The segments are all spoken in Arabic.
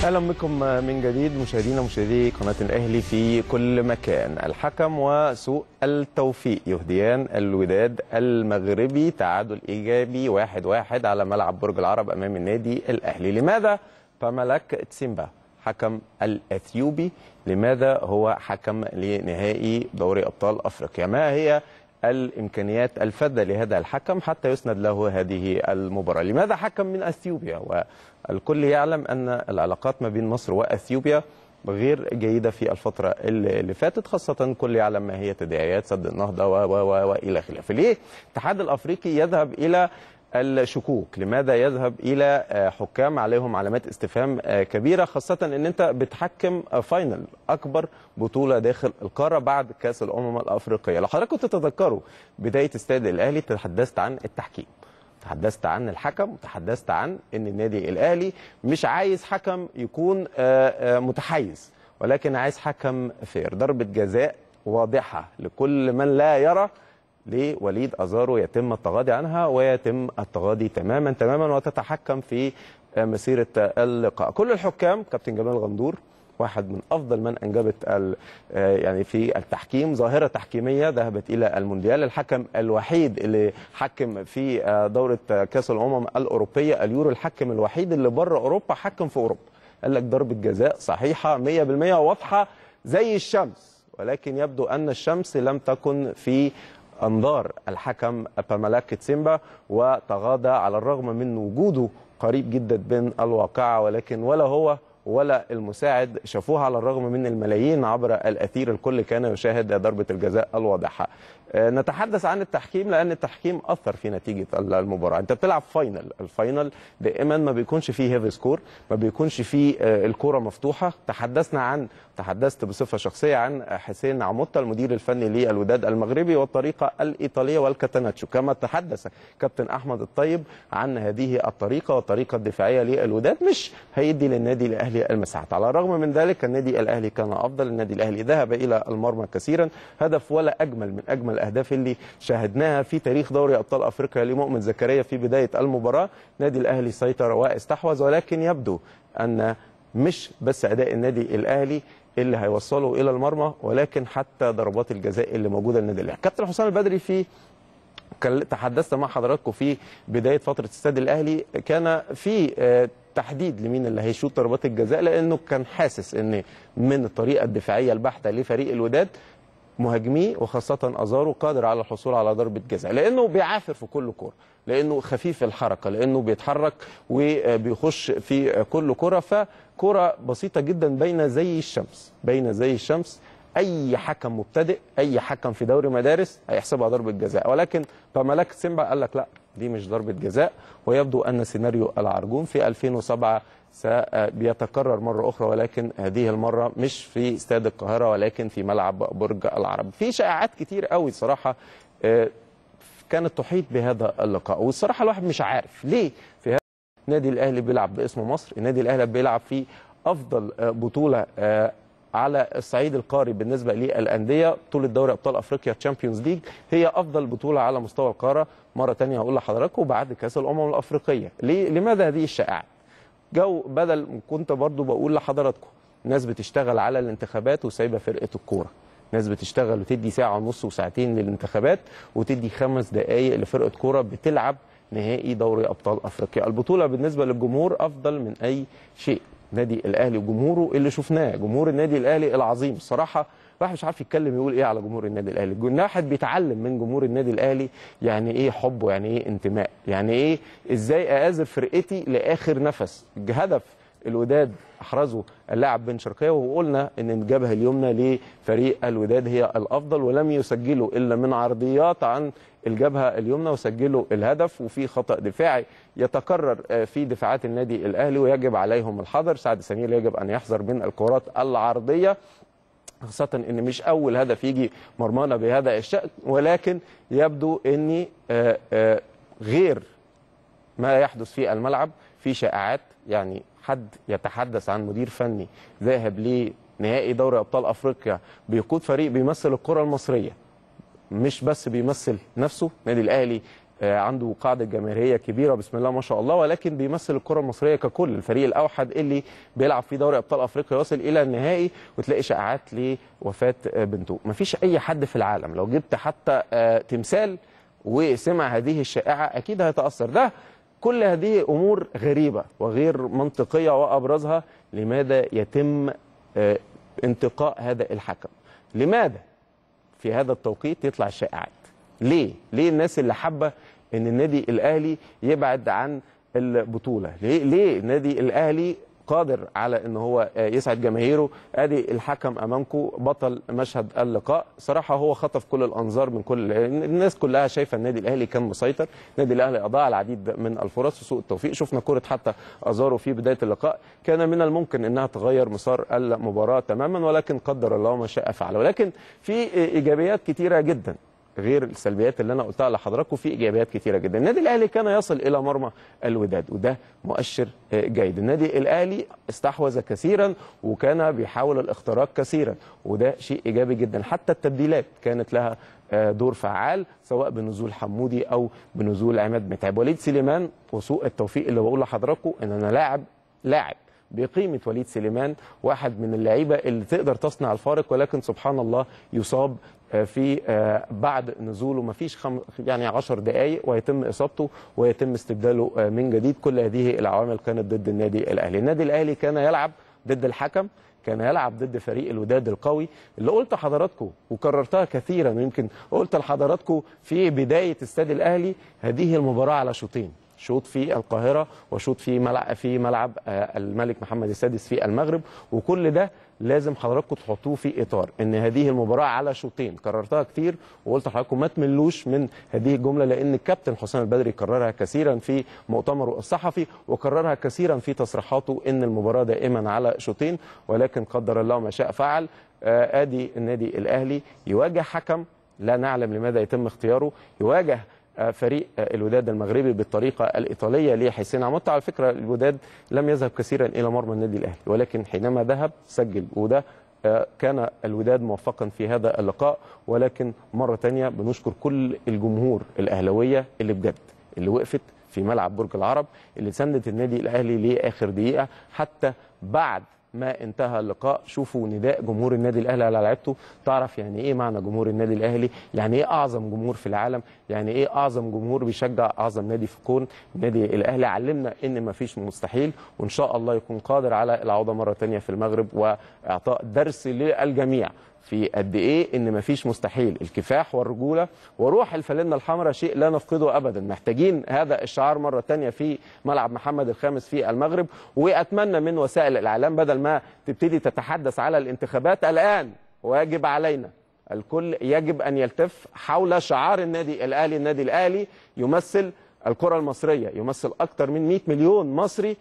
اهلا بكم من جديد مشاهدي قناه الاهلي في كل مكان. الحكم وسوء التوفيق يهديان الوداد المغربي تعادل ايجابي 1-1 على ملعب برج العرب امام النادي الاهلي. لماذا فملك تسيمبا حكم الاثيوبي لماذا هو حكم لنهائي دوري ابطال افريقيا؟ ما هي الامكانيات الفذه لهذا الحكم حتى يسند له هذه المباراه؟ لماذا حكم من اثيوبيا؟ والكل يعلم ان العلاقات ما بين مصر واثيوبيا غير جيده في الفتره اللي فاتت، خاصه الكل يعلم ما هي تداعيات سد النهضه والى خلافه. ليه الاتحاد الافريقي يذهب الى الشكوك؟ لماذا يذهب الى حكام عليهم علامات استفهام كبيره، خاصه ان انت بتحكم فاينل اكبر بطوله داخل القاره بعد كاس الامم الافريقيه؟ لو حضراتكم تتذكروا بدايه استاد الاهلي تحدثت عن التحكيم، تحدثت عن الحكم، وتحدثت عن ان النادي الاهلي مش عايز حكم يكون متحيز، ولكن عايز حكم فير. ضربه جزاء واضحه لكل من لا يرى لوليد أزارو يتم التغاضي عنها ويتم التغاضي تماما وتتحكم في مسيرة اللقاء. كل الحكام، كابتن جمال غندور واحد من أفضل من أنجبت يعني في التحكيم، ظاهرة تحكيمية ذهبت إلى المونديال، الحكم الوحيد اللي حكم في دورة كأس الأمم الأوروبية اليورو، الحكم الوحيد اللي بره أوروبا حكم في أوروبا. قال لك ضربة جزاء صحيحة 100% واضحة زي الشمس، ولكن يبدو أن الشمس لم تكن في انظار الحكم فملك تسيمبا وتغاضى على الرغم من وجوده قريب جدا من الواقعه، ولكن ولا هو ولا المساعد شافوها على الرغم من الملايين عبر الاثير. الكل كان يشاهد ضربه الجزاء الواضحه. نتحدث عن التحكيم لان التحكيم اثر في نتيجه المباراه. انت بتلعب فاينل، الفاينل دائما ما بيكونش فيه هيفي سكور، ما بيكونش فيه الكره مفتوحه. تحدثت بصفه شخصيه عن حسين عموته المدير الفني للوداد المغربي والطريقه الايطاليه والكاتاناتشو، كما تحدث كابتن احمد الطيب عن هذه الطريقه والطريقه الدفاعيه للوداد مش هيدي للنادي الاهلي المساحات. على الرغم من ذلك النادي الاهلي كان افضل، النادي الاهلي ذهب الى المرمى كثيرا، هدف ولا اجمل من اجمل الاهداف اللي شاهدناها في تاريخ دوري ابطال افريقيا لمؤمن زكريا في بدايه المباراه. النادي الاهلي سيطر واستحوذ، ولكن يبدو ان مش بس اداء النادي الاهلي اللي هيوصله الى المرمى، ولكن حتى ضربات الجزاء اللي موجوده للنادي الاهلي. كابتن حسام البدري تحدثت مع حضراتكم في بدايه فتره استاد الاهلي، كان في تحديد لمين اللي هيشوط ضربات الجزاء، لانه كان حاسس ان من الطريقه الدفاعيه البحته لفريق الوداد مهاجميه وخاصه ازارو قادر على الحصول على ضربه جزاء، لانه بيعافر في كل كوره، لانه خفيف الحركه، لانه بيتحرك وبيخش في كل كوره، فكوره بسيطه جدا باينه زي الشمس. اي حكم مبتدئ، اي حكم في دوري مدارس هيحسبها ضربه جزاء، ولكن فملك سيمبا قال لك لا دي مش ضربه جزاء. ويبدو ان سيناريو العرجون في 2007 بيتكرر مرة أخرى، ولكن هذه المرة مش في استاد القاهرة ولكن في ملعب برج العرب. في شائعات كتير قوي صراحة كانت تحيط بهذا اللقاء، والصراحة الواحد مش عارف ليه في هذا النادي الأهلي بيلعب باسم مصر، النادي الأهلي بيلعب في أفضل بطولة على الصعيد القاري بالنسبة للأندية، بطولة دوري أبطال أفريقيا تشامبيونز ليج هي أفضل بطولة على مستوى القارة. مرة تانية هقول لحضراتكم بعد كأس الأمم الأفريقية. لماذا هذه الشائعات؟ بدل كنت برضو بقول لحضراتكم ناس بتشتغل على الانتخابات وسايبه فرقه الكوره، ناس بتشتغل وتدي ساعه ونص وساعتين للانتخابات وتدي 5 دقائق لفرقه كوره بتلعب نهائي دوري ابطال افريقيا. البطوله بالنسبه للجمهور افضل من اي شيء. نادي الاهلي وجمهوره اللي شفناه، جمهور النادي الاهلي العظيم، الصراحه الواحد مش عارف يتكلم يقول ايه على جمهور النادي الاهلي. الواحد بيتعلم من جمهور النادي الاهلي يعني ايه حب، ويعني ايه انتماء، يعني ايه ازاي اآزر فرقتي لاخر نفس. هدف الوداد احرزه اللاعب بن شرقيه، وقلنا ان الجبهه اليمنى لفريق الوداد هي الافضل، ولم يسجلوا الا من عرضيات عن الجبهه اليمنى وسجلوا الهدف. وفي خطا دفاعي يتكرر في دفاعات النادي الاهلي ويجب عليهم الحذر. سعد سمير يجب ان يحذر من الكرات العرضيه، خاصة ان مش اول هدف يجي مرمانا بهذا الشأن، ولكن يبدو ان غير ما يحدث في الملعب في شائعات. يعني حد يتحدث عن مدير فني ذاهب لنهائي دوري ابطال افريقيا بيقود فريق بيمثل الكرة المصرية، مش بس بيمثل نفسه. النادي الاهلي عنده قاعده جماهيريه كبيره بسم الله ما شاء الله، ولكن بيمثل الكره المصريه ككل، الفريق الاوحد اللي بيلعب في دوري ابطال افريقيا يوصل الى النهائي وتلاقي شائعات لوفاه بنته. مفيش اي حد في العالم لو جبت حتى تمثال وسمع هذه الشائعه اكيد هيتاثر. ده كل هذه امور غريبه وغير منطقيه، وابرزها لماذا يتم انتقاء هذا الحكم؟ لماذا في هذا التوقيت يطلع الشائعات؟ ليه الناس اللي حابه ان النادي الاهلي يبعد عن البطوله؟ ليه النادي الاهلي قادر على ان هو يسعد جماهيره؟ ادي الحكم امامكم بطل مشهد اللقاء، صراحه هو خطف كل الانظار من كل الناس، كلها شايفه النادي الاهلي كان مسيطر، النادي الاهلي اضاع العديد من الفرص وسوء التوفيق. شفنا كره حتى ازارو في بدايه اللقاء كان من الممكن انها تغير مسار المباراه تماما، ولكن قدر الله ما شاء فعل. ولكن في ايجابيات كثيره جدا غير السلبيات اللي انا قلتها لحضراتكم، في ايجابيات كثيره جدا. النادي الاهلي كان يصل الى مرمى الوداد وده مؤشر جيد. النادي الاهلي استحوذ كثيرا وكان بيحاول الاختراق كثيرا وده شيء ايجابي جدا. حتى التبديلات كانت لها دور فعال سواء بنزول حمودي او بنزول عماد متعب. وليد سليمان وسوء التوفيق اللي بقول لحضراتكم ان انا لاعب بقيمه وليد سليمان، واحد من اللعيبه اللي تقدر تصنع الفارق، ولكن سبحان الله يصاب في بعد نزوله ما فيش يعني 10 دقائق ويتم اصابته ويتم استبداله من جديد. كل هذه العوامل كانت ضد النادي الاهلي. النادي الاهلي كان يلعب ضد الحكم، كان يلعب ضد فريق الوداد القوي اللي قلت لحضراتكم وكررتها كثيرا، ويمكن قلت لحضراتكم في بدايه استاد الاهلي هذه المباراه على شوطين، شوط في القاهره وشوط في ملعب الملك محمد السادس في المغرب، وكل ده لازم حضراتكم تحطوه في اطار ان هذه المباراه على شوطين. كررتها كتير وقلت لحضراتكم ما تملوش من هذه الجمله، لان الكابتن حسام البدري كررها كثيرا في مؤتمره الصحفي وكررها كثيرا في تصريحاته ان المباراه دائما على شوطين، ولكن قدر الله ما شاء فعل. ادي النادي الاهلي يواجه حكم لا نعلم لماذا يتم اختياره، يواجه فريق الوداد المغربي بالطريقه الايطاليه لحسين عموته. على فكره الوداد لم يذهب كثيرا الى مرمى النادي الاهلي، ولكن حينما ذهب سجل، وده كان الوداد موفقا في هذا اللقاء. ولكن مره ثانيه بنشكر كل الجمهور الاهلاويه اللي بجد اللي وقفت في ملعب برج العرب، اللي سندت النادي الاهلي لاخر دقيقه حتى بعد ما انتهى اللقاء. شوفوا نداء جمهور النادي الاهلي على لعيبته، تعرف يعني ايه معنى جمهور النادي الاهلي، يعني ايه اعظم جمهور في العالم، يعني ايه اعظم جمهور بيشجع اعظم نادي في الكون. النادي الاهلي علمنا ان ما فيش مستحيل، وان شاء الله يكون قادر على العوده مره ثانيه في المغرب واعطاء درس للجميع في قد ايه ان مفيش مستحيل. الكفاح والرجوله وروح الفانلة الحمراء شيء لا نفقده ابدا. محتاجين هذا الشعار مره ثانيه في ملعب محمد الخامس في المغرب. واتمنى من وسائل الاعلام بدل ما تبتدي تتحدث على الانتخابات، الان واجب علينا الكل يجب ان يلتف حول شعار النادي الاهلي. النادي الاهلي يمثل الكره المصريه، يمثل اكثر من 100 مليون مصري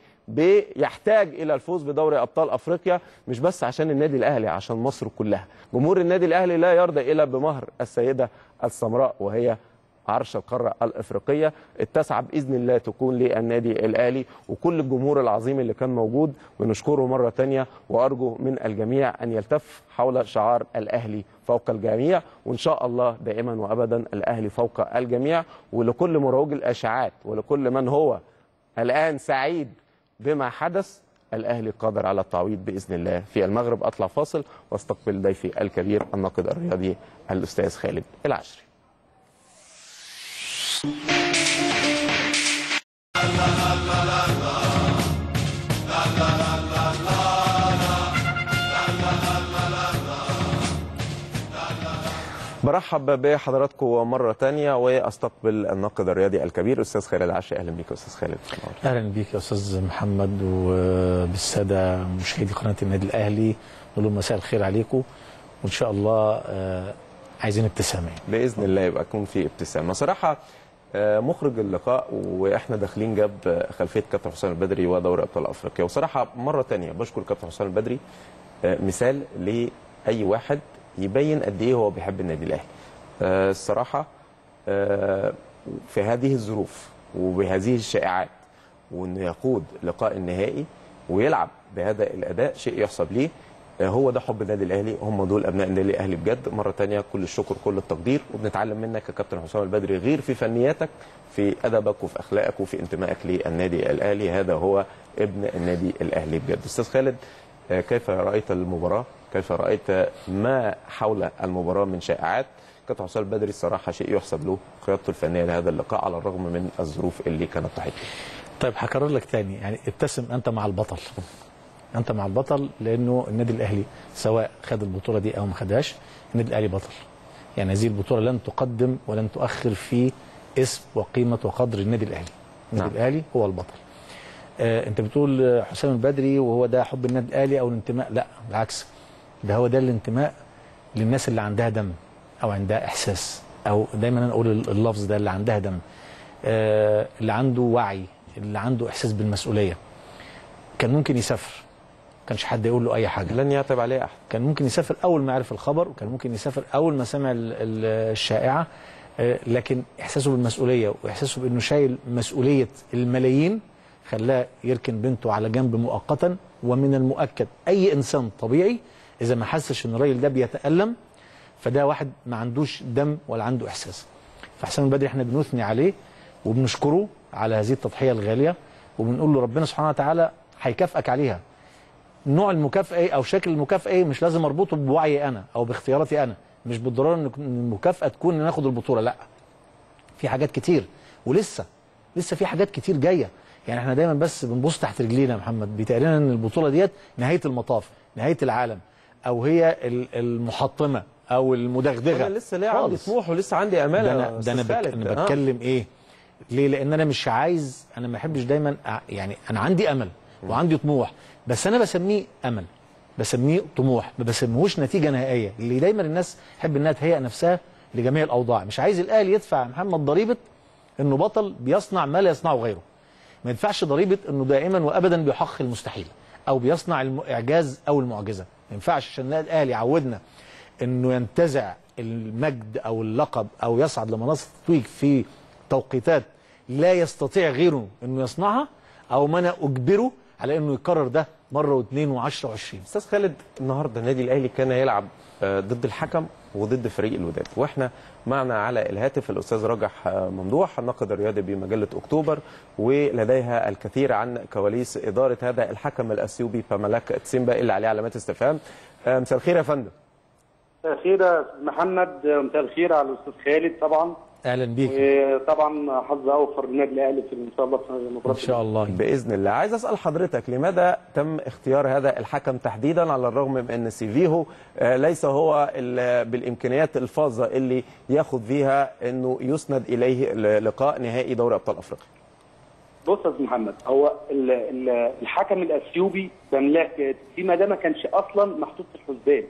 بيحتاج الى الفوز بدوري ابطال افريقيا، مش بس عشان النادي الاهلي، عشان مصر كلها. جمهور النادي الاهلي لا يرضى الا بمهر السيده السمراء وهي عرش القاره الافريقيه. التاسعه باذن الله تكون للنادي الاهلي وكل الجمهور العظيم اللي كان موجود، ونشكره مره ثانيه. وارجو من الجميع ان يلتف حول شعار الاهلي فوق الجميع، وان شاء الله دائما وابدا الاهلي فوق الجميع. ولكل مروج الاشاعات ولكل من هو الان سعيد بما حدث، الاهلي قادر على التعويض باذن الله في المغرب. اطلع فاصل واستقبل ضيفي الكبير الناقد الرياضي الاستاذ خالد العشري. برحب بحضراتكم مرة تانية واستقبل الناقد الرياضي الكبير أستاذ خالد العشري. أهلا بك أستاذ خالد. أهلا بك يا أستاذ محمد وبالسادة مشاهدي قناة النادي الأهلي، نقول لهم مساء الخير عليكم، وإن شاء الله عايزين ابتسامة بإذن الله. يبقى يكون في ابتسامة. صراحة مخرج اللقاء واحنا داخلين جاب خلفيه كابتن حسام البدري ودوري ابطال افريقيا، وصراحه مره ثانيه بشكر كابتن حسام البدري، مثال لاي واحد يبين قد ايه هو بيحب النادي الاهلي. الصراحه في هذه الظروف وبهذه الشائعات، وانه يقود لقاء النهائي ويلعب بهذا الاداء شيء يحسب ليه. هو ده حب النادي الاهلي، هم دول ابناء النادي الاهلي بجد. مره ثانيه كل الشكر كل التقدير، وبنتعلم منك يا كابتن حسام البدري غير في فنياتك، في ادبك وفي اخلاقك وفي انتمائك للنادي الاهلي. هذا هو ابن النادي الاهلي بجد. استاذ خالد، كيف رايت المباراه؟ كيف رايت ما حول المباراه من شائعات؟ كابتن حسام البدري الصراحه شيء يحسب له قيادته الفنيه لهذا اللقاء على الرغم من الظروف اللي كانت تحيط. طيب هكرر لك تاني، يعني ابتسم انت مع البطل، انت مع البطل، لانه النادي الاهلي سواء خد البطوله دي او ما خدهاش، النادي الاهلي بطل. يعني هذه البطوله لن تقدم ولن تؤخر في اسم وقيمه وقدر النادي الاهلي. النادي الاهلي هو البطل. انت بتقول حسام البدري وهو ده حب النادي الاهلي او الانتماء، لا بالعكس، ده هو ده الانتماء للناس اللي عندها دم او عندها احساس، او دايما انا اقول اللفظ ده، اللي عندها دم، اللي عنده وعي، اللي عنده احساس بالمسؤوليه. كان ممكن يسافر، ما كانش حد يقول له اي حاجه، لن يعتب عليه احد. كان ممكن يسافر اول ما عرف الخبر، وكان ممكن يسافر اول ما سمع الشائعه، لكن احساسه بالمسؤوليه واحساسه بانه شايل مسؤوليه الملايين خلاه يركن بنته على جنب مؤقتا. ومن المؤكد اي انسان طبيعي اذا ما حسش ان الراجل ده بيتالم، فده واحد ما عندوش دم ولا عنده احساس. فحسام البدري احنا بنثني عليه وبنشكره على هذه التضحيه الغاليه، وبنقول له ربنا سبحانه وتعالى هيكافئك عليها. نوع المكافاه ايه او شكل المكافاه ايه مش لازم اربطه بوعي انا او باختياراتي انا، مش بالضروره ان المكافاه تكون ان ناخد البطوله، لا، في حاجات كتير ولسه في حاجات كتير جايه. يعني احنا دايما بس بنبص تحت رجلينا يا محمد، بيتقال ان البطوله ديت نهايه المطاف، نهايه العالم، او هي المحطمه او المدغدغه. انا لسه عندي طموح ولسه عندي امال. ده انا بتكلم ايه؟ ليه؟ لان انا مش عايز، انا ما بحبش دايما، يعني انا عندي امل وعندي طموح، بس انا بسميه امل، بسميه طموح، ما بسميهوش نتيجه نهائيه. اللي دايما الناس تحب انها تهيئ نفسها لجميع الاوضاع. مش عايز الاهلي يدفع محمد ضريبه انه بطل بيصنع ما لا يصنعه غيره. ما يدفعش ضريبه انه دائما وابدا بيحقق المستحيل او بيصنع الاعجاز او المعجزه. ما ينفعش عشان النادي الاهلي عودنا انه ينتزع المجد او اللقب او يصعد لمنصه التتويج في توقيتات لا يستطيع غيره انه يصنعها، او ما انا اجبره على انه يكرر ده مره واثنين وعشرة وعشرين. استاذ خالد، النهارده النادي الاهلي كان يلعب ضد الحكم وضد فريق الوداد، واحنا معنا على الهاتف الاستاذ راجح ممدوح الناقد الرياضي بمجله اكتوبر، ولديها الكثير عن كواليس اداره هذا الحكم الاثيوبي باملاك تسيمبا اللي عليه علامات استفهام. مساء الخير يا فندم. مساء الخير يا محمد، مساء الخير على الاستاذ خالد طبعا. اهلا بيك. طبعا حظ اوفر للنادي الاهلي في ان شاء الله في المباراه ان شاء الله باذن الله. عايز اسال حضرتك لماذا تم اختيار هذا الحكم تحديدا، على الرغم من ان سيفيه ليس هو بالامكانيات الفاظه اللي ياخذ فيها انه يسند اليه لقاء نهائي دوري ابطال افريقيا؟ بص يا استاذ محمد، هو الحكم الاثيوبي باملاك تسيما ده ما كانش اصلا محطوط في الحسبان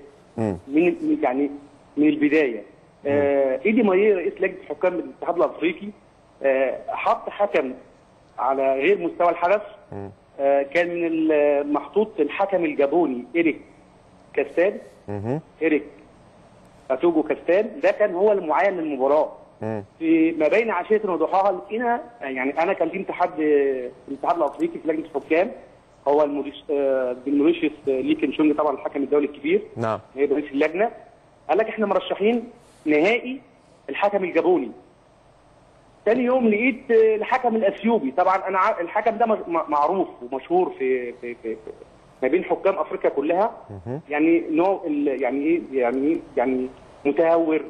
من البدايه. ايدي ماير رئيس لجنه حكام الاتحاد الافريقي حط حكم على غير مستوى الحدث. كان من المحطوط الحكم الجابوني إيريك كاستان. إيريك أتوجو كاستان ده كان هو المعين للمباراه. في ما بين عشيه وضحاها لقينا، يعني انا كان في الاتحاد الافريقي في لجنه الحكام، هو الموريشيوس ليكن شونج طبعا الحكم الدولي الكبير. نعم. هي رئيس اللجنه قال لك احنا مرشحين نهائي الحكم الجابوني. ثاني يوم لقيت الحكم الاثيوبي. طبعا انا الحكم ده معروف ومشهور في ما بين حكام افريقيا كلها. يعني نوع يعني متهور،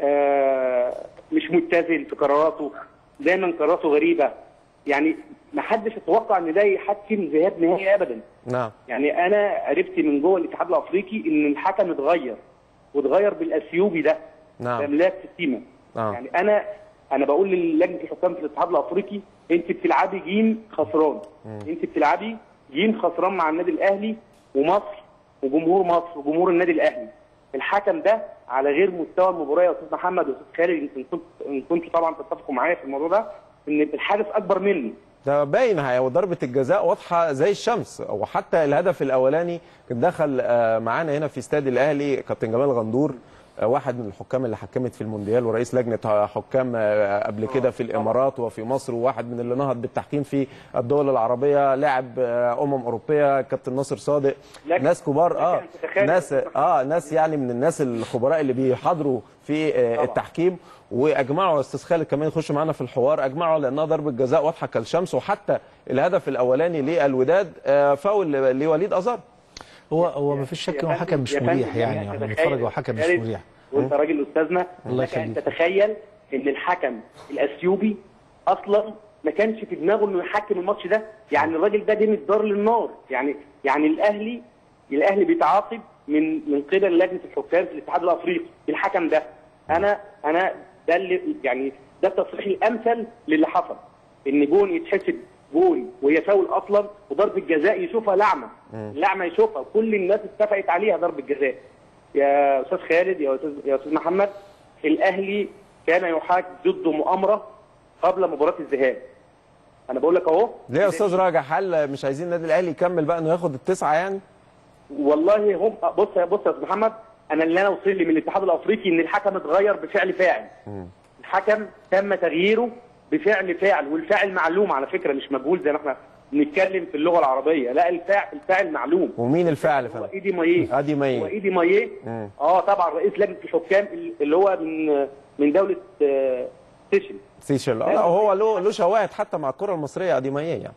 مش متزن في قراراته، دايما قراراته غريبه. يعني ما حدش يتوقع ان ده يحكم ذهاب نهائي ابدا. نعم. يعني انا عرفت من جوه الاتحاد الافريقي ان الحكم اتغير، واتغير بالاثيوبي ده. نعم. باملاك تسيما. يعني انا بقول للجنه الحكام في الاتحاد الافريقي، انت بتلعبي جيم خسران. انت بتلعبي جيم خسران مع النادي الاهلي ومصر وجمهور مصر وجمهور النادي الاهلي. الحكم ده على غير مستوى المباراه يا استاذ محمد واستاذ خالد، ان كنتوا طبعا تتفقوا معايا في الموضوع ده، ان الحادث اكبر منه. ده باين، وضربه الجزاء واضحه زي الشمس، وحتى الهدف الاولاني كان دخل معانا هنا في استاد الاهلي كابتن جمال غندور واحد من الحكام اللي حكمت في المونديال ورئيس لجنه حكام قبل كده في الامارات وفي مصر، وواحد من اللي نهض بالتحكيم في الدول العربيه، لاعب اوروبيه، كابتن ناصر صادق، ناس كبار ناس يعني من الناس الخبراء اللي بيحاضروا في التحكيم. واجمعوا استاذ خالد كمان يخش معانا في الحوار، اجمعوا على انها ضربه جزاء واضحه كالشمس، وحتى الهدف الاولاني للوداد فاول لوليد ازار. هو ما فيش شك انه حكم مش مريح، يعني احنا بنتفرج هو حكم مش مريح. وانت راجل استاذنا، لك ان تتخيل ان الحكم الاثيوبي اصلا ما كانش في دماغه انه يحكم الماتش ده، يعني الراجل ده من الدار للنار، يعني الاهلي بيتعاقب من قبل لجنه الحكام في الاتحاد الافريقي الحكم ده. انا ده اللي يعني ده التصريح الامثل للي حصل، ان جون يتحسب جون وهي فاول اصلا، وضربه جزاء يشوفها لعمه يشوفها، وكل الناس اتفقت عليها ضربه جزاء. يا استاذ خالد، يا استاذ محمد، الاهلي كان يحاك ضد مؤامره قبل مباراه الذهاب. انا بقول لك اهو. ليه يا استاذ راجع؟ هل مش عايزين النادي الاهلي يكمل بقى انه ياخد التسعه يعني؟ والله هم بص يا استاذ محمد، انا وصل لي من الاتحاد الافريقي ان الحكم اتغير بفعل فاعل. الحكم تم تغييره بفعل فاعل، والفاعل معلوم على فكره، مش مجهول زي ما احنا بنتكلم في اللغه العربيه، لا الفاعل معلوم. ومين الفاعل يا فندم؟ هو ايدي مايه. طبعا رئيس لجنه الحكام اللي هو من دوله سيشل. هو له شواهد حتى مع الكره المصريه ايدي مايه يعني.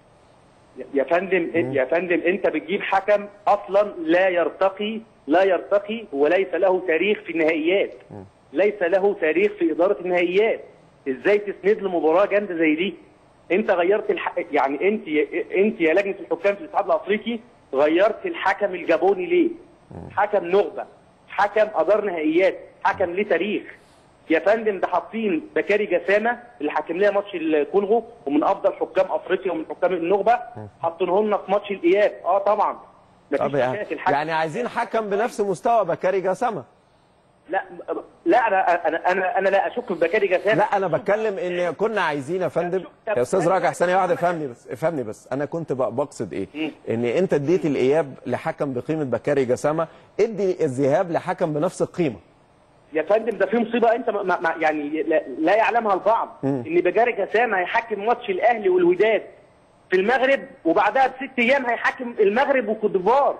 يا فندم انت بتجيب حكم اصلا لا يرتقي وليس له تاريخ في النهائيات، ليس له تاريخ في اداره النهائيات. ازاي تسند له مباراه جامده زي دي؟ انت غيرت يعني انت يا لجنه الحكام في الاتحاد الافريقي غيرت الحكم الجابوني ليه؟ حكم نخبه، حكم ادار نهائيات، حكم ليه تاريخ. يا فندم ده حاطين بكاري جسامه اللي حاكم لنا ماتش الكونغو، ومن افضل حكام افريقيا ومن حكام النخبه، حاطينه لنا في ماتش الاياب. طبعا مفيش مشاكل. يعني عايزين حكم بنفس مستوى بكاري جسامه. لا انا لا اشك في بكاري جسامه. لا انا بتكلم ان كنا عايزين يا فندم يا استاذ راجع ثانيه واحده، افهمني بس انا كنت بقصد ايه؟ ان انت اديت الاياب لحكم بقيمه بكاري جسامه، ادي الذهاب لحكم بنفس القيمه. يا فندم ده في مصيبه انت يعني لا يعلمها البعض، ان بكاري جسامه هيحكم ماتش الاهلي والوداد في المغرب، وبعدها ب6 ايام هيحكم المغرب وكوت ديفوار.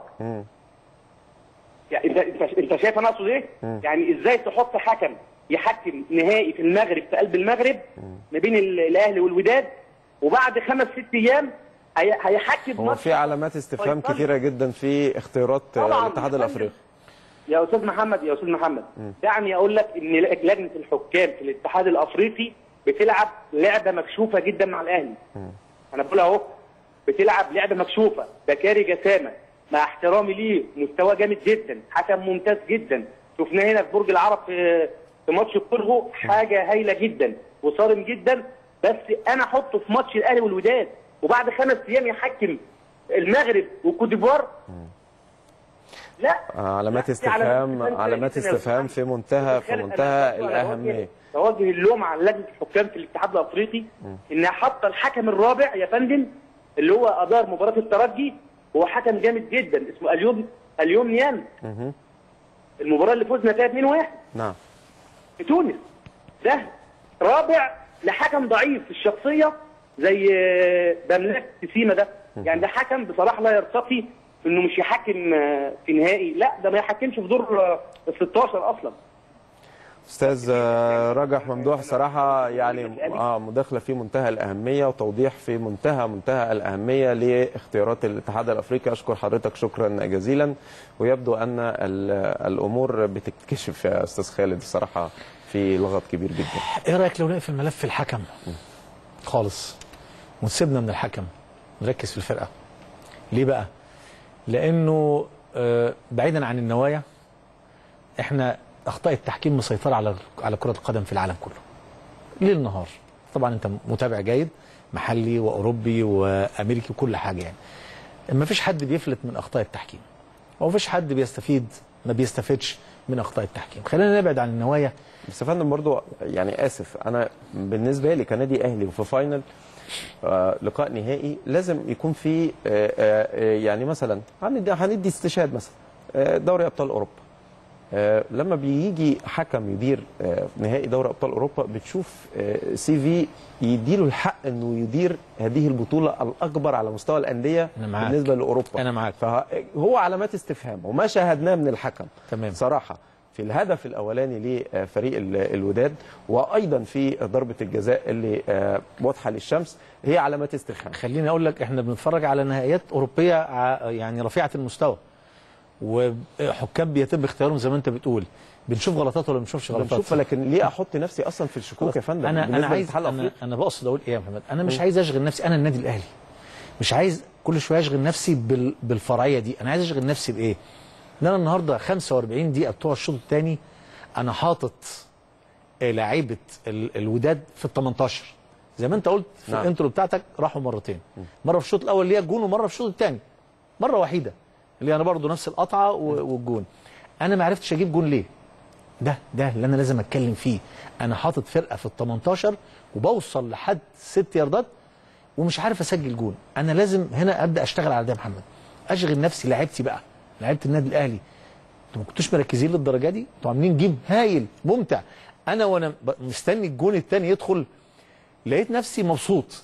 يعني انت شايف انا اقصد ايه؟ يعني ازاي تحط حكم يحكم نهائي في المغرب، في قلب المغرب، ما بين الاهلي والوداد، وبعد 5-6 ايام هيحكم. هو في علامات استفهام كثيره جدا في اختيارات الاتحاد الافريقي. يا استاذ محمد دعني اقول لك ان لجنه الحكام في الاتحاد الافريقي بتلعب لعبه مكشوفه جدا مع الاهلي. انا بقول اهو بتلعب لعبه مكشوفه. بكاري جسامه مع احترامي ليه مستوى جامد جدا، حكم ممتاز جدا، شفناه هنا في برج العرب في ماتش الكونغو، حاجه هايله جدا وصارم جدا، بس انا احطه في ماتش الاهلي والوداد وبعد 5 ايام يحكم المغرب وكوت ديفوار؟ لا. علامات استفهام في منتهى الاهميه. توجه اللوم على لجنه الحكام في الاتحاد الافريقي انها حاطه الحكم الرابع يا فندم اللي هو ادار مباراه الترجي، هو حكم جامد جدا اسمه اليوم نيام. المباراه اللي فزنا فيها 2-1 نعم في تونس، ده رابع لحكم ضعيف في الشخصيه زي بملاك تسيما ده. يعني ده حكم بصراحه لا يرتقي انه مش يحكم في نهائي، لا ده ما يحكمش في دور ال 16 اصلا. استاذ رجح ممدوح صراحه يعني مداخله في منتهى الاهميه وتوضيح في منتهى الاهميه لاختيارات الاتحاد الافريقي. اشكر حضرتك شكرا جزيلا، ويبدو ان الامور بتتكشف يا استاذ خالد الصراحه في لغط كبير جدا. ايه رايك لو نقفل ملف الحكم خالص ونسيبنا من الحكم نركز في الفرقه؟ ليه بقى؟ لانه بعيدا عن النوايا احنا اخطاء التحكيم مسيطره على كره القدم في العالم كله ليل نهار. طبعا انت متابع جيد محلي واوروبي وامريكي وكل حاجه، يعني ما فيش حد بيفلت من اخطاء التحكيم، وما فيش حد ما بيستفيدش من اخطاء التحكيم. خلينا نبعد عن النوايا. بس يا فندم برضو يعني اسف، انا بالنسبه لي كنادي اهلي وفي فاينل لقاء نهائي لازم يكون في يعني مثلا هندي استشهاد مثلا دوري ابطال اوروبا، لما بيجي حكم يدير نهائي دوري ابطال اوروبا بتشوف سي في يديله الحق انه يدير هذه البطوله الاكبر على مستوى الانديه بالنسبه لاوروبا. انا معاك. فهو علامات استفهام وما شاهدناه من الحكم تمام صراحه في الهدف الاولاني لفريق الوداد وايضا في ضربه الجزاء اللي واضحه للشمس هي علامات استفهام. خليني اقول لك احنا بنتفرج على نهائيات اوروبيه يعني رفيعه المستوى وحكام بيتم اختيارهم زي ما انت بتقول. بنشوف غلطات ولا ما بنشوفش غلطات؟ بنشوف، لكن ليه احط نفسي اصلا في الشكوك يا فندم؟ انا عايز انا بقصد اقول ايه يا محمد؟ انا مش عايز اشغل نفسي، انا النادي الاهلي مش عايز كل شويه اشغل نفسي بالفرعيه دي. انا عايز اشغل نفسي بايه؟ ان انا النهارده 45 دقيقه بتوع الشوط الثاني انا حاطط لعيبه الوداد في ال 18 زي ما انت قلت في الانترو بتاعتك. راحوا مرتين، مره في الشوط الاول ليها الجون ومره في الشوط الثاني مره وحيده اللي انا برضو نفس القطعه والجون. انا ما عرفتش اجيب جون ليه؟ ده اللي انا لازم اتكلم فيه. انا حاطط فرقه في ال 18 وبوصل لحد 6 ياردات ومش عارف اسجل جون. انا لازم هنا ابدا اشتغل على ده يا محمد، اشغل نفسي. لعيبتي بقى لعيبه النادي الاهلي انتوا ما كنتوش مركزين للدرجه دي؟ انتوا عاملين جيم هايل ممتع. انا وانا مستني الجون الثاني يدخل لقيت نفسي مبسوط،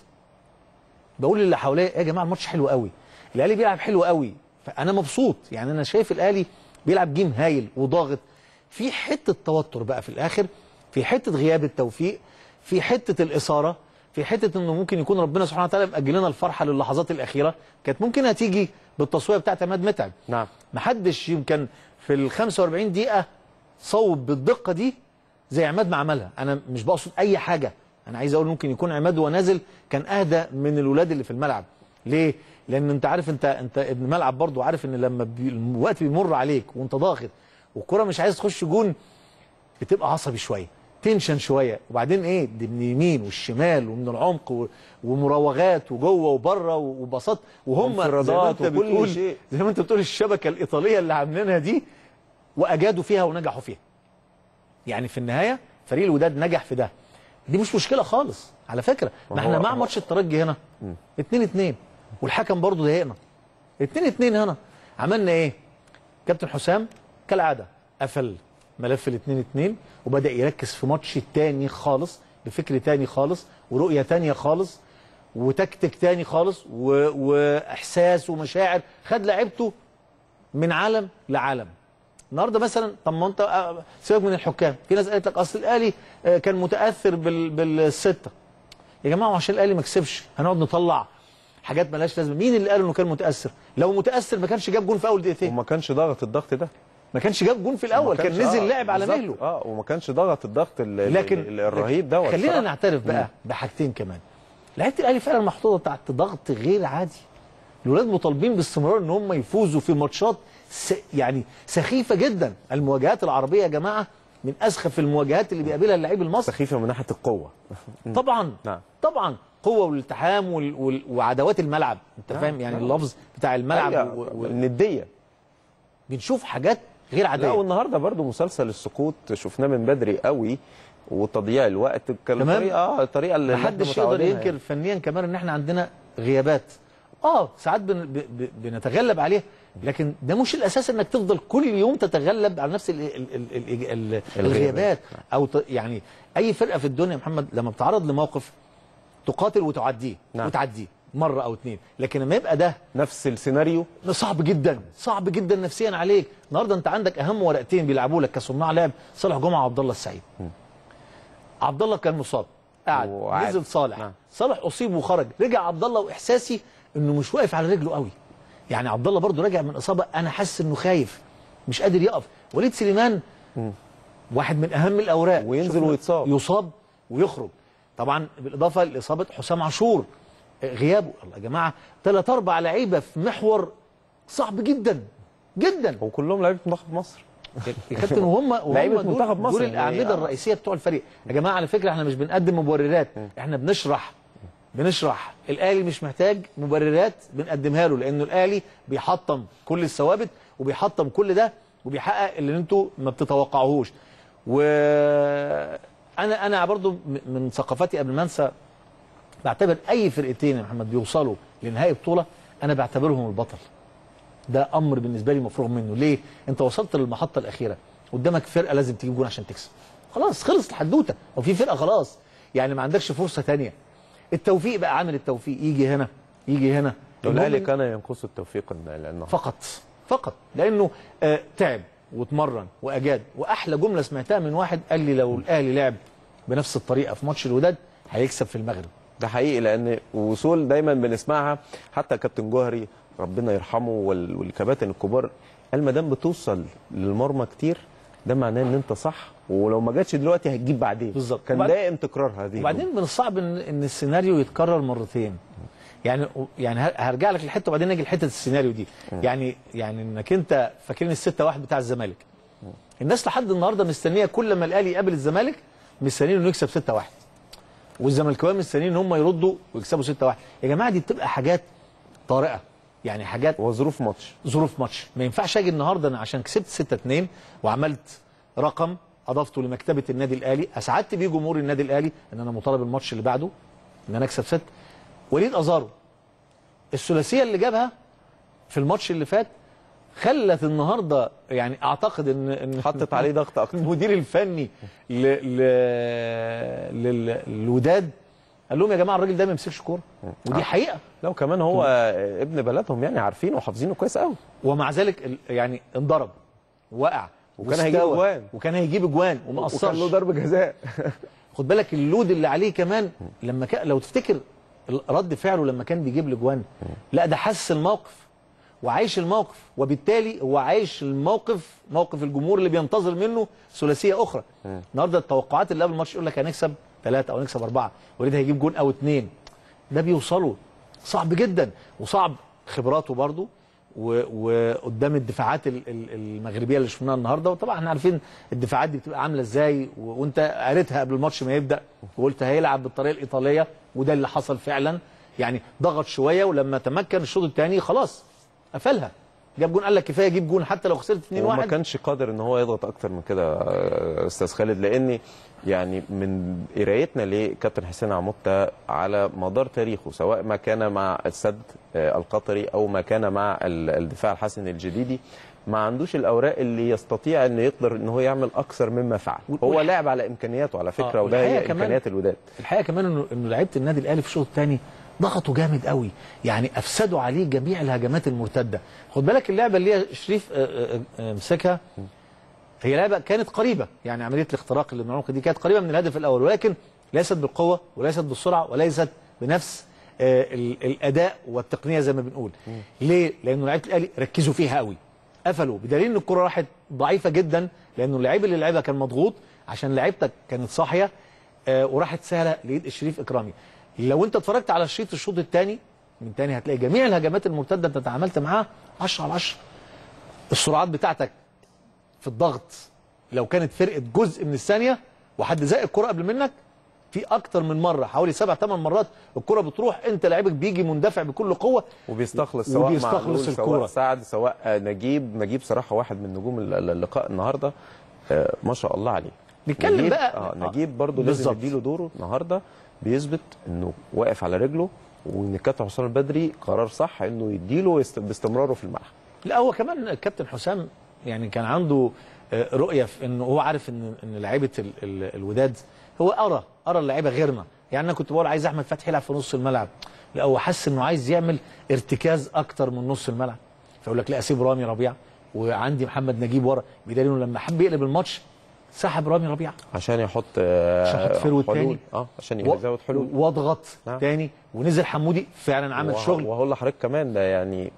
بقول للي حواليا يا جماعه الماتش حلو قوي، الاهلي بيلعب حلو قوي، فانا مبسوط. يعني انا شايف الاهلي بيلعب جيم هايل وضاغط. في حته توتر بقى في الاخر، في حته غياب التوفيق، في حته الاثاره، في حته انه ممكن يكون ربنا سبحانه وتعالى مأجل لنا الفرحه للحظات الاخيره. كانت ممكن هتيجي بالتصوير بتاعت عماد متعب. نعم. محدش يمكن في ال 45 دقيقه صوب بالدقه دي زي عماد ما عملها. انا مش بقصد اي حاجه، انا عايز اقول ممكن يكون عماد وهو نازل كان اهدى من الولاد اللي في الملعب. ليه؟ لان انت عارف انت ابن ملعب برضو، عارف ان لما الوقت بيمر عليك وانت ضاغط والكره مش عايز تخش جون بتبقى عصبي شويه، تنشن شويه، وبعدين ايه دي من اليمين والشمال ومن العمق ومراوغات وجوه وبره وبساط وهم زي ما انت بتقول زي ما انت بتقول الشبكه الايطاليه اللي عاملينها دي واجادوا فيها ونجحوا فيها. يعني في النهايه فريق الوداد نجح في ده، دي مش مشكله خالص على فكره. ما احنا مع ماتش الترجي هنا 2-2 والحكم برضه ضايقنا 2-2 هنا. عملنا ايه؟ كابتن حسام كالعاده قفل ملف ال 2-2 وبدا يركز في ماتش تاني خالص بفكر تاني خالص ورؤيه تانيه خالص وتكتيك تاني خالص واحساس ومشاعر. خد لعيبته من عالم لعالم. النهارده مثلا طب ما انت سيبك من الحكام، في ناس قالت لك اصل الاهلي كان متاثر بالسته. يا جماعه وعشان الاهلي ما كسبش هنقعد نطلع حاجات مالهاش لازمه؟ مين اللي قال انه كان متاثر؟ لو متاثر ما كانش جاب جون في اول دقيقتين وما كانش ضغط الضغط ده، ما كانش جاب جون في الاول، كان نزل لعب على مهله وما كانش ضغط الضغط الرهيب ده. خلينا نعترف بقى بحاجتين كمان. لعيبه الاهلي فعلا محطوطه تحت ضغط غير عادي. الولاد مطالبين باستمرار ان هم يفوزوا في ماتشات يعني سخيفه جدا. المواجهات العربيه يا جماعه من اسخف المواجهات اللي بيقابلها اللعيب المصري. سخيفه من ناحيه القوه طبعا. نعم. طبعا قوه والالتحام وعدوات الملعب، انت فاهم يعني اللفظ بتاع الملعب النديه. بنشوف حاجات غير عاديه. لا والنهارده برضو مسلسل السقوط شفناه من بدري قوي وتضييع الوقت كان الطريقه اللي محدش يقدر ينكر فنيا كمان ان احنا عندنا غيابات ساعات بنتغلب عليها، لكن ده مش الاساس انك تفضل كل يوم تتغلب على نفس الغيابات. او يعني اي فرقه في الدنيا يا محمد لما بتعرض لموقف تقاتل وتعديه. نعم. وتعديه مره او اتنين، لكن لما يبقى ده نفس السيناريو صعب جدا، صعب جدا نفسيا عليك. النهارده انت عندك اهم ورقتين بيلعبوا لك كصناع لعب، صالح جمعه وعبد الله السعيد. عبد الله كان مصاب قعد نزل صالح. نعم. صالح اصيب وخرج، رجع عبد الله واحساسي انه مش واقف على رجله قوي. يعني عبد الله برضه راجع من اصابه انا حاسس انه خايف مش قادر يقف. وليد سليمان واحد من اهم الاوراق وينزل ويتصاب، يصاب ويخرج. طبعا بالاضافه لاصابه حسام عاشور غيابه. الله يا جماعه 3 4 لعيبه في محور صعب جدا جدا وكلهم لعيبه منتخب مصر يا كابتن. وهم لعيبه منتخب مصر دول الاعمده الرئيسيه بتوع الفريق. يا جماعه على فكره احنا مش بنقدم مبررات، احنا بنشرح. الاهلي مش محتاج مبررات بنقدمها له، لانه الاهلي بيحطم كل الثوابت وبيحطم كل ده وبيحقق اللي انتوا ما بتتوقعوهوش. انا برضو من ثقافتي قبل ما انسى بعتبر اي فرقتين يا محمد بيوصلوا لنهائي بطوله انا بعتبرهم البطل. ده امر بالنسبه لي مفروغ منه. ليه؟ انت وصلت للمحطه الاخيره قدامك فرقه لازم تجيب جون عشان تكسب. خلاص خلص الحدوته، او في فرقه خلاص يعني ما عندكش فرصه ثانيه. التوفيق بقى عامل التوفيق، يجي هنا يجي هنا. الاهلي كان ينقص التوفيق لانه فقط لانه تعب واتمرن واجاد. واحلى جمله سمعتها من واحد قال لي لو الاهلي لعب بنفس الطريقه في ماتش الوداد هيكسب في المغرب. ده حقيقي، لان وصول دايما بنسمعها حتى كابتن جوهري ربنا يرحمه والكباتن الكبار قال ما دام بتوصل للمرمى كتير ده معناه ان انت صح، ولو ما جاتش دلوقتي هتجيب بعدين. بالظبط. كان دائم تكرار هذه. وبعدين من الصعب ان السيناريو يتكرر مرتين. يعني هرجع لك للحته وبعدين نيجي لحته السيناريو دي. يعني انك انت فاكرين ال6-1 بتاع الزمالك. الناس لحد النهارده مستنيه كل ما الاهلي يقابل الزمالك مستنيين انه يكسب 6-1. والزملكاويه مستنيين ان هم يردوا ويكسبوا 6-1. يا جماعه دي بتبقى حاجات طارئه، يعني حاجات وظروف ماتش. ما ينفعش اجي النهارده انا عشان كسبت 6-2 وعملت رقم اضفته لمكتبه النادي الاهلي اسعدت بيه جمهور النادي الاهلي ان انا مطالب الماتش اللي بعده ان انا اكسب 6. وليد ازارو الثلاثيه اللي جابها في الماتش اللي فات خلت النهارده يعني اعتقد ان حطت عليه ضغط اكتر. المدير الفني للوداد قال لهم يا جماعه الراجل ده ما يمسكش كوره، ودي حقيقه. لو كمان هو ابن بلدهم يعني عارفينه وحافظينه كويس قوي، ومع ذلك يعني انضرب ووقع وكان هيجيب اجوان وما قصرش وكان له ضربه جزاء. خد بالك اللود اللي عليه كمان لما لو تفتكر رد فعله لما كان بيجيب الاجوان، لا ده حس الموقف وعايش الموقف، وبالتالي هو عايش الموقف، موقف الجمهور اللي بينتظر منه ثلاثيه اخرى. النهارده التوقعات اللي قبل الماتش يقول لك هنكسب 3 او نكسب 4، وليد هيجيب جون او 2. ده بيوصلوا صعب جدا، وصعب خبراته برضو وقدام الدفاعات المغربيه اللي شفناها النهارده. وطبعا احنا عارفين الدفاعات دي بتبقى عامله ازاي، وانت قريتها قبل الماتش ما يبدا وقلت هيلعب بالطريقه الايطاليه، وده اللي حصل فعلا. يعني ضغط شويه ولما تمكن الشوط الثاني خلاص قفلها، جاب جون قال لك كفايه اجيب جون حتى لو خسرت 2-1. وما كانش قادر ان هو يضغط اكتر من كده استاذ خالد، لان يعني من قرايتنا لكابتن حسين عموته على مدار تاريخه سواء ما كان مع السد القطري او ما كان مع الدفاع الحسن الجديدي ما عندوش الاوراق اللي يستطيع ان يقدر ان هو يعمل اكثر مما فعل. هو لاعب على امكانياته على فكره، وده هي امكانيات الوداد. الحقيقه كمان انه لعيبه النادي الاهلي في الشوط الثاني ضغطوا جامد قوي، يعني افسدوا عليه جميع الهجمات المرتده. خد بالك اللعبه اللي هي شريف مسكها هي لعبه كانت قريبه، يعني عمليه الاختراق اللي من دي كانت قريبه من الهدف الاول، ولكن ليست بالقوه وليست بالسرعه وليست بنفس الاداء والتقنيه زي ما بنقول. ليه؟ لانه لعيبه الاهلي ركزوا فيها قوي، قفلوا، بدليل ان الكره راحت ضعيفه جدا، لانه اللعيب اللي لعبها كان مضغوط عشان لعيبتك كانت صاحيه، وراحت سهله لايد الشريف اكرامي. لو انت اتفرجت على الشوط الثاني من تاني هتلاقي جميع الهجمات المرتده انت تعاملت معاها 10 على 10. السرعات بتاعتك في الضغط لو كانت فرقه جزء من الثانيه وحد زق الكره قبل منك في اكتر من مره، حوالي 7-8 مرات الكره بتروح، انت لعيبك بيجي مندفع بكل قوه وبيستخلص، سواء معلول سواء سعد سواء نجيب صراحه واحد من نجوم اللقاء النهارده ما شاء الله عليه. نتكلم بقى نجيب برضو لازم يديله دوره النهارده، بيثبت انه واقف على رجله، وان الكابتن حسام البدري قرار صح انه يديله باستمراره في الملعب. لا هو كمان الكابتن حسام يعني كان عنده رؤيه في انه هو عارف ان لعيبه الوداد هو ارى اللعيبه غيرنا. يعني انا كنت بقول عايز احمد فتحي يلعب في نص الملعب، لا هو حس انه عايز يعمل ارتكاز اكتر من نص الملعب، فيقول لك لا اسيب رامي ربيعه وعندي محمد نجيب ورا، بدليل انه لما حب يقلب الماتش سحب رامي ربيعه عشان يحط فروت تاني، عشان يزود حلول واضغط تاني، ونزل حمودي فعلا عمل شغل. وهقول لحضرتك كمان ده يعني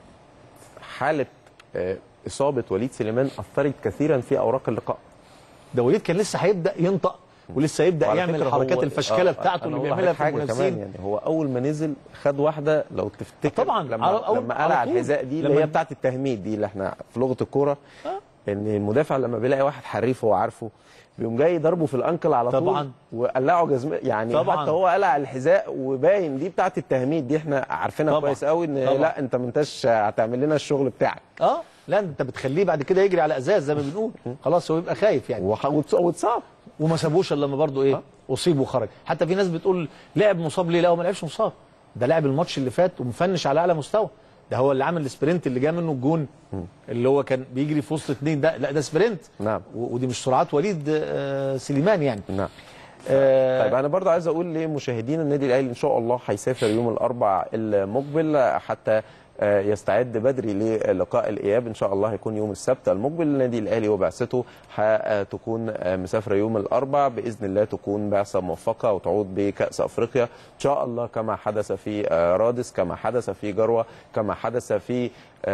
حاله اصابه وليد سليمان اثرت كثيرا في اوراق اللقاء. ده وليد كان لسه هيبدا ينطق ولسه يبدا يعمل حركات الفشكله بتاعته اللي بيعملها في المنافسين. يعني هو اول ما نزل خد واحده لو تفتكر طبعا لما قلع الحذاء دي اللي هي بتاعه التهميد دي اللي احنا في لغه الكوره ان المدافع لما بيلاقي واحد حريف هو عارفه بيقوم جاي ضربه في الانكل على طول طبعا وقلعه جزمه، يعني طبعا. حتى هو قلع الحذاء وباين دي بتاعه التهميد دي احنا عارفينها كويس قوي ان لا انت ما انتش هتعمل لنا الشغل بتاعك. لا انت بتخليه بعد كده يجري على ازاز زي ما بنقول، خلاص هو يبقى خايف يعني واتصاب وما سابوش الا لما برضه اصيب وخرج. حتى في ناس بتقول لعب مصاب ليه؟ لا هو ما لعبش مصاب، ده لعب الماتش اللي فات ومفنش على اعلى مستوى. ده هو اللي عامل السبرنت اللي جاء منه الجون، اللي هو كان بيجري في وسط 2 ده، لا ده سبرنت. نعم. ودي مش سرعات وليد سليمان يعني. نعم. طيب انا برضو عايز اقول لمشاهدين النادي الاهلي ان شاء الله هيسافر يوم الاربعاء المقبل حتى يستعد بدري للقاء الاياب. ان شاء الله هيكون يوم السبت المقبل. النادي الاهلي وبعثته هتكون مسافره يوم الاربعاء باذن الله، تكون بعثه موفقه وتعود بكاس افريقيا ان شاء الله، كما حدث في رادس، كما حدث في جروه، كما حدث في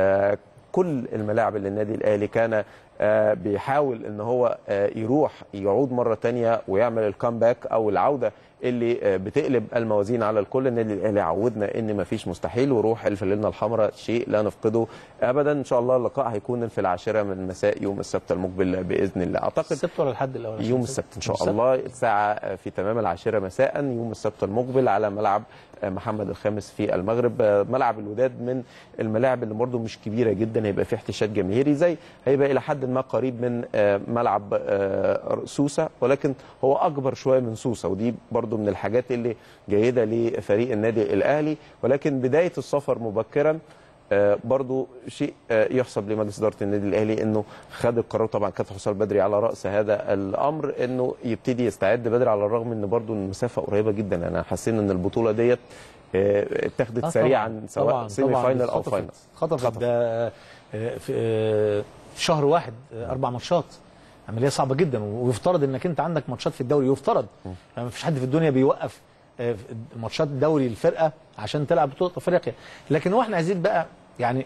كل الملاعب اللي النادي الاهلي كان بيحاول ان هو يروح يعود مره ثانيه ويعمل الكامباك او العوده اللي بتقلب الموازين على الكل. النادي الاهلي عودنا ان مفيش مستحيل، وروح الفانلة الحمراء شيء لا نفقده ابدا. ان شاء الله اللقاء هيكون في 10 من المساء يوم السبت المقبل باذن الله. اعتقد السبت ولا الحد الاول؟ يوم السبت ان شاء الله، الساعه في تمام 10 مساء يوم السبت المقبل على ملعب محمد الخامس في المغرب. ملعب الوداد من الملاعب اللي برضه مش كبيره جدا، هيبقى فيه احتشاد جماهيري، زي هيبقى الى حد ما قريب من ملعب سوسه، ولكن هو اكبر شويه من سوسه، ودي برضه من الحاجات اللي جيده لفريق النادي الاهلي. ولكن بدايه السفر مبكرا برضو شيء يحسب لمجلس اداره النادي الاهلي انه خد القرار، طبعا كابتن حسام البدري على راس هذا الامر، انه يبتدي يستعد بدري، على الرغم ان برضو المسافه قريبه جدا. انا حسيت ان البطوله ديت اتخذت سريعا، سواء سيمي فاينل او فاينل. خطفت ده في شهر واحد 4 ماتشات، عمليه صعبه جدا. ويفترض انك انت عندك ماتشات في الدوري، يفترض يعني ما فيش حد في الدنيا بيوقف ماتشات دوري الفرقه عشان تلعب بطوله افريقيا. لكن هو احنا عايزين بقى يعني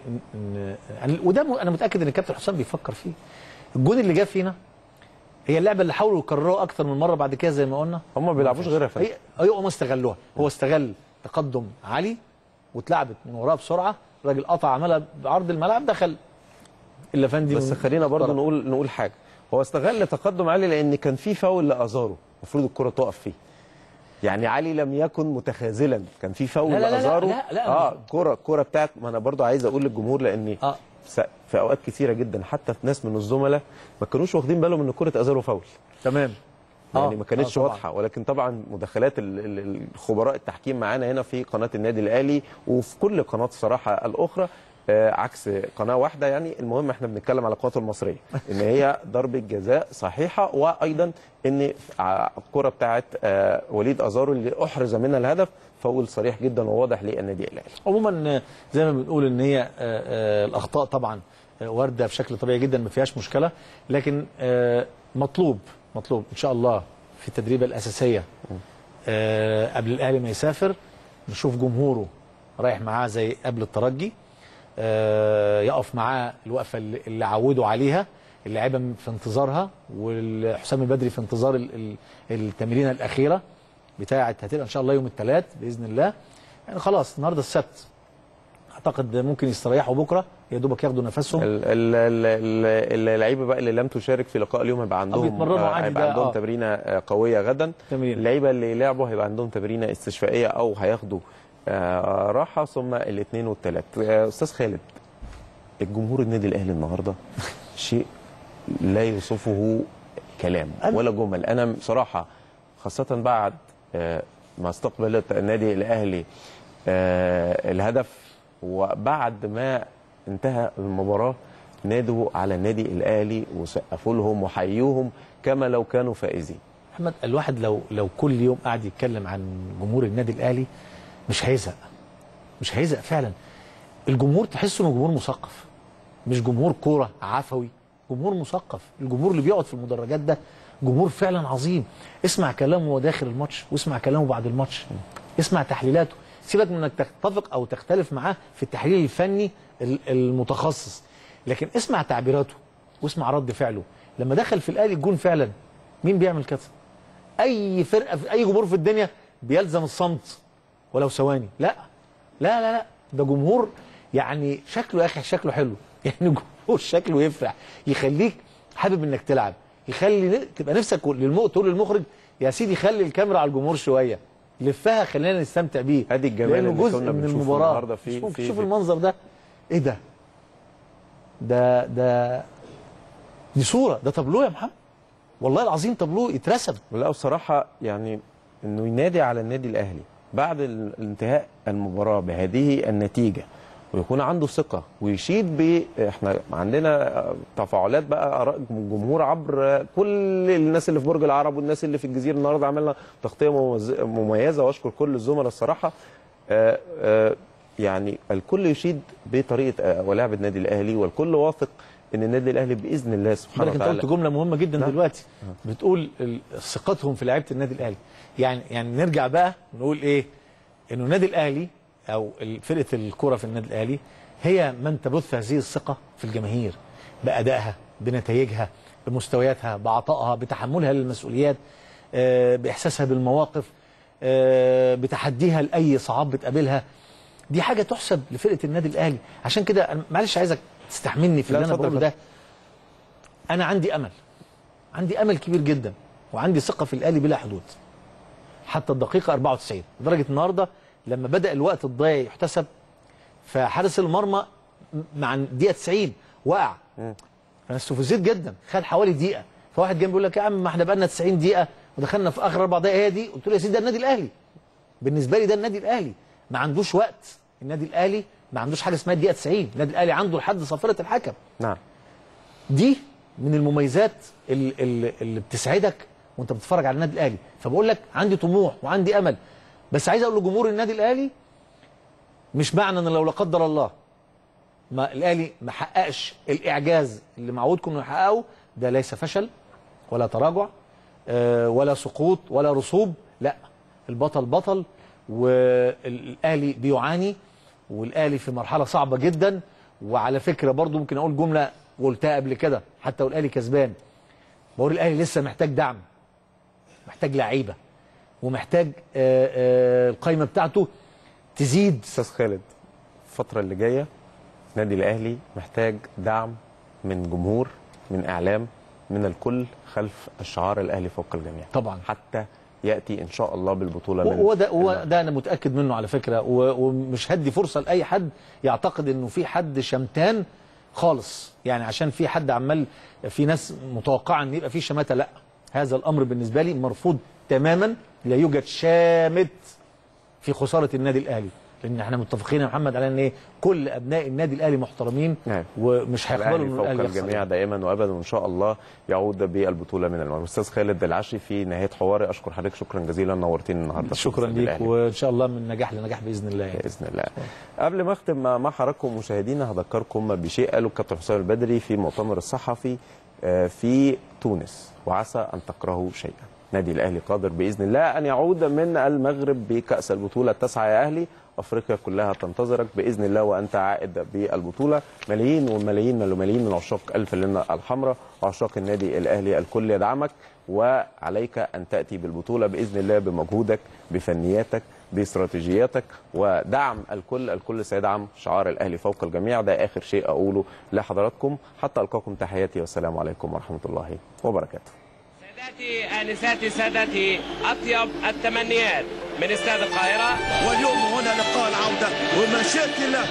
وده انا متاكد ان الكابتن حسام بيفكر فيه. الجون اللي جاب فينا هي اللعبه اللي حاولوا يكرروها اكتر من مره بعد كده، زي ما قلنا هم ما بيلعبوش غيرها. ايوه هم استغلوها. هو استغل تقدم عالي واتلعبت من وراه بسرعه، الراجل قطع عملها بعرض الملعب، دخل الافندي. بس خلينا برضه نقول حاجه، هو استغل تقدم عالي لان كان في فاول لازارو المفروض الكره تقف فيه. يعني علي لم يكن متخاذلا، كان في فاول لازارو. الكره بتاعت، ما انا برضه عايز اقول للجمهور، لاني في اوقات كثيره جدا حتى في ناس من الزملاء ما كانوش واخدين بالهم ان كره ازارو فاول. تمام. يعني ما كانتش واضحه، ولكن طبعا مداخلات الخبراء التحكيم معانا هنا في قناه النادي الاهلي وفي كل قناه الصراحه الاخرى عكس قناه واحده. يعني المهم احنا بنتكلم على القوات المصريه ان هي ضربه جزاء صحيحه، وايضا ان الكره بتاعت وليد ازارو اللي احرز منها الهدف فاول صريح جدا وواضح للنادي الاهلي. عموما زي ما بنقول ان هي الاخطاء طبعا وارده بشكل طبيعي جدا، ما فيهاش مشكله، لكن مطلوب ان شاء الله في التدريبه الاساسيه قبل الاهلي ما يسافر نشوف جمهوره رايح معاه زي قبل الترجي، يقف معاه الوقفه اللي عودوا عليها، اللاعيبه في انتظارها، وحسام البدري في انتظار التمرينه الاخيره بتاعه هتبقى ان شاء الله يوم الثلاث باذن الله. يعني خلاص النهارده السبت، اعتقد ممكن يستريحوا بكره يا دوبك ياخدوا نفسهم. اللعيبه بقى اللي لم تشارك في لقاء اليوم هيبقى عندهم تمرينه قويه غدا. اللعيبه اللي لعبوا هيبقى عندهم تمرينه استشفائيه او هياخدوا راحه، ثم الاثنين والثلاث. استاذ خالد، الجمهور النادي الاهلي النهارده شيء لا يوصفه كلام ولا جمل. انا بصراحه خاصه بعد ما استقبل النادي الاهلي الهدف، وبعد ما انتهى المباراه نادوا على النادي الاهلي وسقفوا لهم وحيوهم كما لو كانوا فائزين. محمد، الواحد لو كل يوم قاعد يتكلم عن جمهور النادي الاهلي مش هيزهق فعلا. الجمهور تحسه انه جمهور مثقف، مش جمهور كوره عفوي، جمهور مثقف. الجمهور اللي بيقعد في المدرجات ده جمهور فعلا عظيم. اسمع كلامه وهو داخل الماتش، واسمع كلامه بعد الماتش، اسمع تحليلاته. سيبك من انك تتفق او تختلف معاه في التحليل الفني المتخصص، لكن اسمع تعبيراته واسمع رد فعله. لما دخل في الاهلي الجون فعلا، مين بيعمل كده؟ اي فرقه، اي جمهور في الدنيا بيلزم الصمت ولو ثواني. لا لا لا لا، ده جمهور يعني شكله يا اخي شكله حلو. يعني جمهور شكله يفرح، يخليك حابب انك تلعب، يخلي تبقى نفسك تقول للمخرج يا سيدي خلي الكاميرا على الجمهور شويه، لفها خلينا نستمتع بيه. ادي الجمال اللي جزء من المباراه. شوف المنظر ده، ايه ده دي صوره، ده تابلوه يا محمد، والله العظيم تابلوه اترسم. لا بصراحه يعني انه ينادي على النادي الاهلي بعد انتهاء المباراه بهذه النتيجه، ويكون عنده ثقه ويشيد احنا عندنا تفاعلات بقى اراء الجمهور عبر كل الناس اللي في برج العرب والناس اللي في الجزيره. النهارده عملنا تغطيه مميزه واشكر كل الزملاء الصراحه. يعني الكل يشيد بطريقه ولعب النادي الاهلي، والكل واثق ان النادي الاهلي باذن الله سبحانه وتعالى. انت قلت جمله مهمه جدا دلوقتي، بتقول ثقتهم في لعيبه النادي الاهلي. يعني نرجع بقى نقول ايه؟ انه النادي الاهلي او فرقه الكره في النادي الاهلي هي من تبث هذه الثقه في الجماهير بادائها، بنتائجها، بمستوياتها، بعطائها، بتحملها للمسؤوليات، باحساسها بالمواقف، بتحديها لاي صعاب بتقابلها. دي حاجه تحسب لفرقه النادي الاهلي. عشان كده معلش عايزك تستحملني في اللي انا بقوله ده. انا عندي امل كبير جدا، وعندي ثقه في الاهلي بلا حدود حتى الدقيقه 94، لدرجه النهارده لما بدا الوقت الضايع يحتسب فحارس المرمى مع الدقيقه 90 وقع. انا استفزيت جدا، خد حوالي دقيقه، فواحد جنبي بيقول لك يا عم ما احنا بقى لنا 90 دقيقه ودخلنا في اخر 4 دقائق، هي دي؟ قلت له يا سيدي ده النادي الاهلي، بالنسبه لي ده النادي الاهلي، ما عندوش وقت. النادي الاهلي ما عندوش حاجه اسمها الدقيقه 90، النادي الاهلي عنده لحد صفاره الحكم. نعم. دي من المميزات اللي بتسعدك وانت بتتفرج على النادي الاهلي. فبقول لك عندي طموح وعندي امل، بس عايز اقول لجمهور النادي الاهلي مش معنى ان لو لا قدر الله ما الاهلي ما حققش الاعجاز اللي معودكم انه يحققه، ده ليس فشل ولا تراجع ولا سقوط ولا رسوب. لا، البطل بطل، والاهلي بيعاني، والاهلي في مرحله صعبه جدا. وعلى فكره برضو ممكن اقول جمله قلتها قبل كده، حتى والاهلي كسبان بقول الاهلي لسه محتاج دعم، محتاج لعيبه، ومحتاج القايمه بتاعته تزيد. استاذ خالد، الفتره اللي جايه النادي الاهلي محتاج دعم من جمهور، من اعلام، من الكل خلف الشعار الاهلي فوق الجميع طبعا، حتى ياتي ان شاء الله بالبطوله. وده انا متاكد منه على فكره، ومش هدي فرصه لاي حد يعتقد انه في حد شمتان خالص، يعني عشان في حد عمال، في ناس متوقعه ان يبقى في شماته. لا، هذا الامر بالنسبه لي مرفوض تماما. لا يوجد شامت في خساره النادي الاهلي، لان احنا متفقين يا محمد على ان ايه؟ كل ابناء النادي الاهلي محترمين. نعم. ومش هيقبلوا ان الاهلي فوق الجميع دائما وابدا، وان شاء الله يعود بالبطوله من المرمى. استاذ خالد العشري، في نهايه حواري اشكر حضرتك شكرا جزيلا، نورتني النهارده. شكرا ليك، وان شاء الله من نجاح لنجاح باذن الله يعني. باذن الله. قبل ما اختم مع حضراتكم مشاهدينا، هذكركم بشيء قاله الكابتن حسام البدري في مؤتمر الصحفي في تونس: وعسى ان تكرهوا شيئا، النادي الاهلي قادر باذن الله ان يعود من المغرب بكاس البطوله التاسعه. يا اهلي افريقيا كلها تنتظرك باذن الله وانت عائد بالبطوله. ملايين وملايين وملايين من عشاق الفانلة الحمراء وعشاق النادي الاهلي الكل يدعمك، وعليك ان تاتي بالبطوله باذن الله بمجهودك، بفنياتك، باستراتيجياتك، ودعم الكل. الكل سيدعم شعار الاهلي فوق الجميع. ده اخر شيء اقوله لحضراتكم، حتى القاكم تحياتي والسلام عليكم ورحمه الله وبركاته. سادتي آنساتي سادتي، أطيب التمنيات من استاد القاهرة. واليوم هنا لقاء العودة ومشاكل